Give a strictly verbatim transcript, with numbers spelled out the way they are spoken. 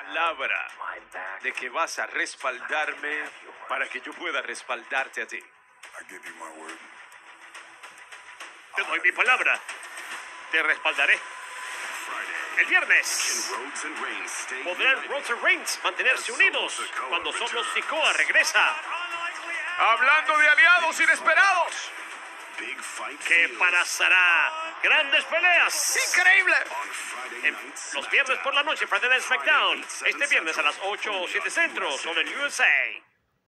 palabra de que vas a respaldarme para que yo pueda respaldarte a ti. Te doy mi palabra. Te respaldaré. El viernes podrán Rhodes y Reigns mantenerse unidos cuando Solo Sikoa regresa. Hablando de aliados inesperados. Que pasará grandes peleas. ¡Increíble! En los viernes por la noche, Friday Night SmackDown. Este viernes a las ocho o siete centro, solo en U S A.